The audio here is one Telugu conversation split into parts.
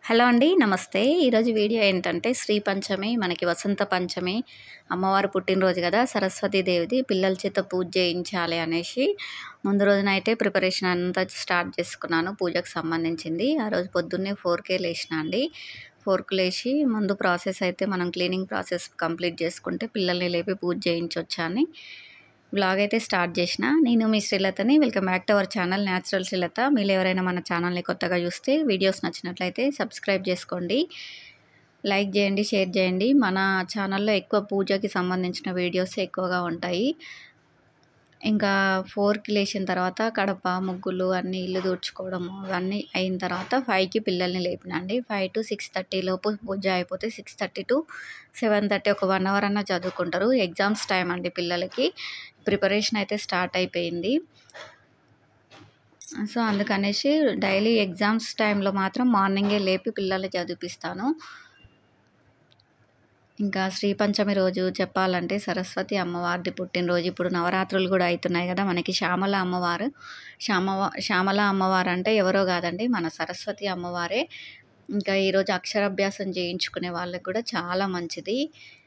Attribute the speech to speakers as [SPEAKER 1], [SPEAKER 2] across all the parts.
[SPEAKER 1] హలో అండి. నమస్తే. ఈరోజు వీడియో ఏంటంటే శ్రీ పంచమి, మనకి వసంత పంచమి, అమ్మవారు పుట్టినరోజు కదా! సరస్వతీదేవిది పిల్లల చేత పూజ చేయించాలి అనేసి ముందు రోజు నైటే ప్రిపరేషన్ అంతా స్టార్ట్ చేసుకున్నాను పూజకు సంబంధించింది. ఆ రోజు పొద్దున్నే 4కే లేసినా అండి. 4కి లేచి ముందు ప్రాసెస్ అయితే మనం క్లీనింగ్ ప్రాసెస్ కంప్లీట్ చేసుకుంటే పిల్లల్ని లేపి పూజ చేయించొచ్చా అని వ్లాగ్ అయితే స్టార్ట్ చేసిన. నేను మీ శ్రీలతని. Welcome back to our channel natural Srilatha. మీరు ఎవరైనా మన ఛానల్ని కొత్తగా చూస్తే వీడియోస్ నచ్చినట్లయితే సబ్స్క్రైబ్ చేసుకోండి, లైక్ చేయండి, షేర్ చేయండి. మన ఛానల్లో ఎక్కువ పూజకి సంబంధించిన వీడియోస్ ఎక్కువగా ఉంటాయి. ఇంకా 4కి లేచిన తర్వాత కడప, ముగ్గులు అన్నీ ఇల్లు తుడుచుకోవడము అవన్నీ అయిన తర్వాత 5కి పిల్లల్ని లేపినండి. 5 to 6:30 లోపు పూజ అయిపోతే 6:30 to 7:30 ఒక 1 అవర్ అన్నా చదువుకుంటారు. ఎగ్జామ్స్ టైం అండి పిల్లలకి. ప్రిపరేషన్ అయితే స్టార్ట్ అయిపోయింది. సో అందుకనేసి డైలీ ఎగ్జామ్స్ టైంలో మాత్రం మార్నింగే లేపి పిల్లల్ని చదివిపిస్తాను. ఇంకా శ్రీ పంచమి రోజు చెప్పాలంటే సరస్వతి అమ్మవారిది పుట్టినరోజు. ఇప్పుడు నవరాత్రులు కూడా అవుతున్నాయి కదా మనకి. శ్యామల అమ్మవారు. శ్యామల అమ్మవారు అంటే ఎవరో కాదండి, మన సరస్వతి అమ్మవారే. ఇంకా ఈరోజు అక్షరాభ్యాసం చేయించుకునే వాళ్ళకి కూడా చాలా మంచిది.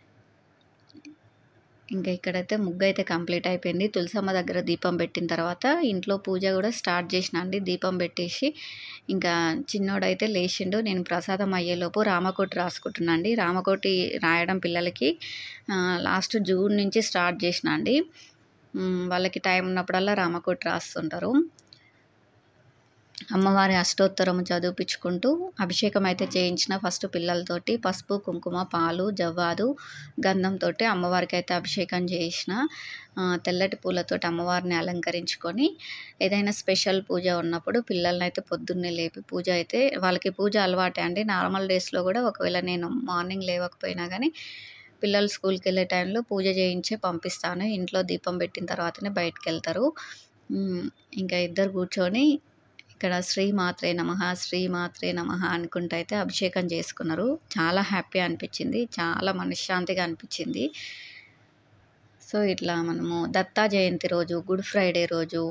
[SPEAKER 1] ఇంకా ఇక్కడైతే ముగ్గు అయితే కంప్లీట్ అయిపోయింది. తులసమ్మ దగ్గర దీపం పెట్టిన తర్వాత ఇంట్లో పూజ కూడా స్టార్ట్ చేసిన అండి. దీపం పెట్టేసి ఇంకా చిన్నోడైతే లేచిండు. నేను ప్రసాదం అయ్యేలోపు రామకోటి రాసుకుంటున్నా అండి. రామకోటి రాయడం పిల్లలకి లాస్ట్ జూన్ నుంచి స్టార్ట్ చేసిన అండి. వాళ్ళకి టైం ఉన్నప్పుడల్లా రామకోటి రాస్తుంటారు. అమ్మవారి అష్టోత్తరము చదివిపించుకుంటూ అభిషేకం అయితే చేయించిన. ఫస్ట్ పిల్లలతోటి పసుపు, కుంకుమ, పాలు, జవ్వాదు, గంధంతో అమ్మవారికి అయితే అభిషేకం చేసిన. తెల్లటి పూలతోటి అమ్మవారిని అలంకరించుకొని ఏదైనా స్పెషల్ పూజ ఉన్నప్పుడు పిల్లల్ని అయితే పొద్దున్నే లేపి పూజ అయితే వాళ్ళకి పూజ అలవాటే అండి. నార్మల్ డేస్లో కూడా ఒకవేళ నేను మార్నింగ్ లేవకపోయినా కానీ పిల్లలు స్కూల్కి వెళ్ళే టైంలో పూజ చేయించే పంపిస్తాను. ఇంట్లో దీపం పెట్టిన తర్వాతనే బయటకు వెళ్తారు. ఇంకా ఇద్దరు కూర్చొని ఇక్కడ శ్రీమాత్రే నమః, శ్రీమాత్రే నమః అనుకుంటూ అయితే అభిషేకం చేసుకున్నారు. చాలా హ్యాపీ అనిపించింది, చాలా మనశ్శాంతిగా అనిపించింది. సో ఇట్లా మనము దత్తా జయంతి రోజు, గుడ్ ఫ్రైడే రోజు,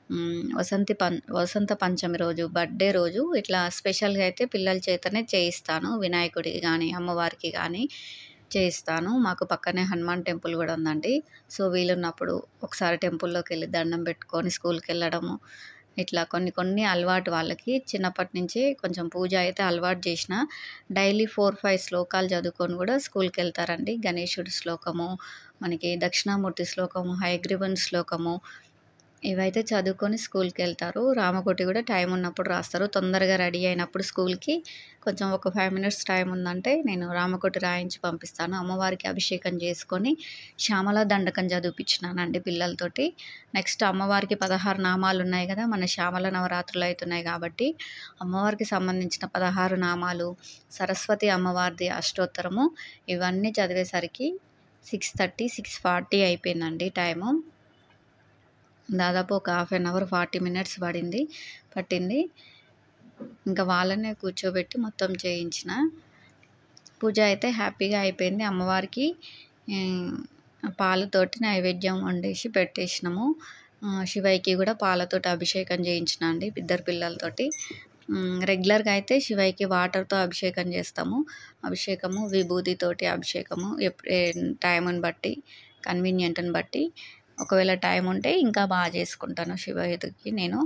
[SPEAKER 1] వసంత పంచమి రోజు, బర్త్డే రోజు ఇట్లా స్పెషల్గా అయితే పిల్లల చేతనే చేయిస్తాను. వినాయకుడికి కానీ అమ్మవారికి కానీ చేయిస్తాను. మాకు పక్కనే హనుమాన్ టెంపుల్ కూడా ఉందండి. సో వీలున్నప్పుడు ఒకసారి టెంపుల్లోకి వెళ్ళి దండం పెట్టుకొని స్కూల్కి వెళ్ళడము, ఇట్లా కొన్ని అలవాటు వాళ్ళకి. చిన్నప్పటి నుంచి కొంచెం పూజ అయితే అలవాటు చేసిన. డైలీ 4-5 శ్లోకాలు చదువుకొని కూడా స్కూల్కి వెళ్తారండి. గణేశుడి శ్లోకము, మనకి దక్షిణామూర్తి శ్లోకము, హయగ్రీవుని శ్లోకము ఇవైతే చదువుకొని స్కూల్కి వెళ్తారు. రామకోటి కూడా టైం ఉన్నప్పుడు రాస్తారు. తొందరగా రెడీ అయినప్పుడు స్కూల్కి కొంచెం ఒక 5 minutes టైం ఉందంటే నేను రామకోటి రాయించి పంపిస్తాను. అమ్మవారికి అభిషేకం చేసుకొని శ్యామల దండకం చదివిపించినానండి పిల్లలతోటి. నెక్స్ట్ అమ్మవారికి 16 నామాలు ఉన్నాయి కదా, మన శ్యామల నవరాత్రులు అవుతున్నాయి కాబట్టి అమ్మవారికి సంబంధించిన 16 నామాలు, సరస్వతి అమ్మవారిది అష్టోత్తరము ఇవన్నీ చదివేసరికి 6:30, 6:40 అయిపోయిందండి టైము. దాదాపు ఒక 1/2 hour 40 minutes పట్టింది. ఇంకా వాళ్ళనే కూర్చోబెట్టి మొత్తం చేయించిన. పూజ అయితే హ్యాపీగా అయిపోయింది. అమ్మవారికి పాలతోటి నైవేద్యం వండేసి పెట్టేసినాము. శివయ్యకి కూడా పాలతోటి అభిషేకం చేయించిన అండి ఇద్దరు పిల్లలతోటి. రెగ్యులర్గా అయితే శివయ్యకి వాటర్తో అభిషేకం చేస్తాము. అభిషేకము విభూతితోటి అభిషేకము టైంని బట్టి, కన్వీనియంట్ని బట్టి. ఒకవేళ టైం ఉంటే ఇంకా బాగా చేసుకుంటాను శివయ్యకి నేను.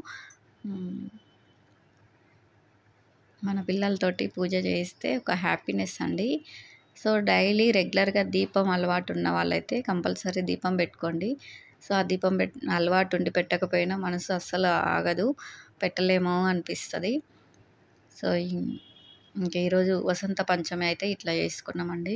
[SPEAKER 1] మన పిల్లలతోటి పూజ చేయిస్తే ఒక హ్యాపీనెస్ అండి. సో డైలీ రెగ్యులర్గా దీపం అలవాటు ఉన్న వాళ్ళైతే కంపల్సరీ దీపం పెట్టుకోండి. సో ఆ దీపం అలవాటు ఉండి పెట్టకపోయినా మనసు అస్సలు ఆగదు, పెట్టలేమో అనిపిస్తుంది. సో ఇంకా ఈరోజు వసంత పంచమి అయితే ఇట్లా చేసుకున్నామండి.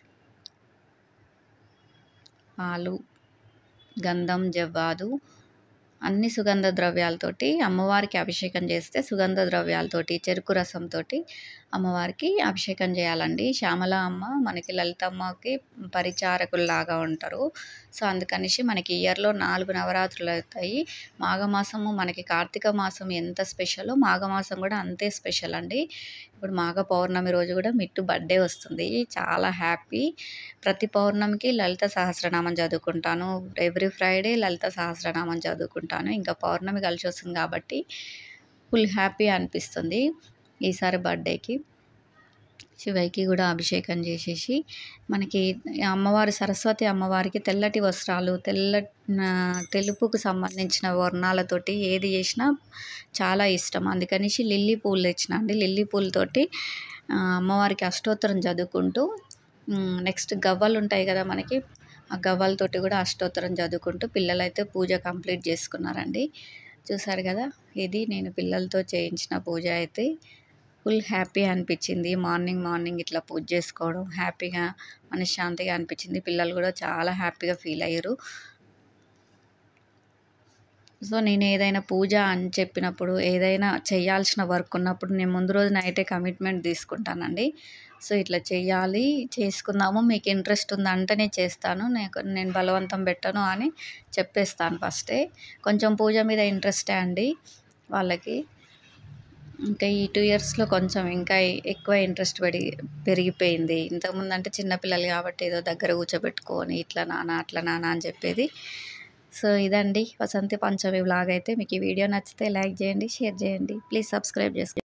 [SPEAKER 1] పాలు, గంధం, జవ్వాదు అన్ని సుగంధ ద్రవ్యాలతోటి అమ్మవారికి అభిషేకం చేస్తే సుగంధ ద్రవ్యాలతోటి, చెరుకు రసంతో అమ్మవారికి అభిషేకం చేయాలండి. శ్యామల అమ్మ మనకి లలితమ్మకి పరిచారకుల్లాగా ఉంటారు. సో అందుకనేసి మనకి ఇయర్లో 4 నవరాత్రులు అవుతాయి. మాఘమాసము మనకి కార్తీక మాసం ఎంత స్పెషలో మాఘమాసం కూడా అంతే స్పెషల్ అండి. ఇప్పుడు మాఘ పౌర్ణమి రోజు కూడా మిట్టు బర్త్డే వస్తుంది. చాలా హ్యాపీ. ప్రతి పౌర్ణమికి లలిత సహస్రనామం చదువుకుంటాను. ఎవ్రీ ఫ్రైడే లలిత సహస్రనామం చదువుకుంటాను. ఇంకా పౌర్ణమి కలిసి వస్తుంది కాబట్టి ఫుల్ హ్యాపీ అనిపిస్తుంది ఈసారి బర్త్డేకి. శివయ్యకి కూడా అభిషేకం చేసేసి మనకి అమ్మవారు సరస్వతి అమ్మవారికి తెల్లటి వస్త్రాలు తెలుపుకు సంబంధించిన వర్ణాలతోటి ఏది చేసినా చాలా ఇష్టం. అందుకనేసి లిల్లీ పూలు తెచ్చిన అండి. లిల్లీ పూలతోటి అమ్మవారికి అష్టోత్తరం చదువుకుంటూ నెక్స్ట్ గవ్వలు ఉంటాయి కదా మనకి, ఆ గవ్వలతోటి కూడా అష్టోత్తరం చదువుకుంటూ పిల్లలైతే పూజ కంప్లీట్ చేసుకున్నారండి. చూసారు కదా, ఇది నేను పిల్లలతో చేయించిన పూజ అయితే ఫుల్ హ్యాపీ అనిపించింది. మార్నింగ్ ఇట్లా పూజ చేసుకోవడం హ్యాపీగా మనశ్శాంతిగా అనిపించింది. పిల్లలు కూడా చాలా హ్యాపీగా ఫీల్ అయ్యారు. సో నేను ఏదైనా పూజ అని చెప్పినప్పుడు, ఏదైనా చేయాల్సిన వర్క్ ఉన్నప్పుడు నేను ముందు రోజు నైటే కమిట్మెంట్ తీసుకుంటానండి. సో ఇట్లా చేయాలి, చేసుకుందాము, మీకు ఇంట్రెస్ట్ ఉందంటేనే చేస్తాను, నేను బలవంతం పెట్టను అని చెప్పేస్తాను ఫస్టే. కొంచెం పూజ మీద ఇంట్రెస్టే అండి వాళ్ళకి. ఇంకా ఈ 2 ఇయర్స్లో కొంచెం ఇంకా ఎక్కువ ఇంట్రెస్ట్ పెరిగిపోయింది. ఇంతకుముందు అంటే చిన్నపిల్లలు కాబట్టి ఏదో దగ్గర కూర్చోబెట్టుకొని ఇట్లా నాన్న అట్లా నాన్న అని చెప్పేది. సో ఇదండి వసంత పంచమి వ్లాగ్ అయితే. మీకు ఈ వీడియో నచ్చితే లైక్ చేయండి, షేర్ చేయండి, ప్లీజ్ సబ్స్క్రైబ్ చేసుకోండి.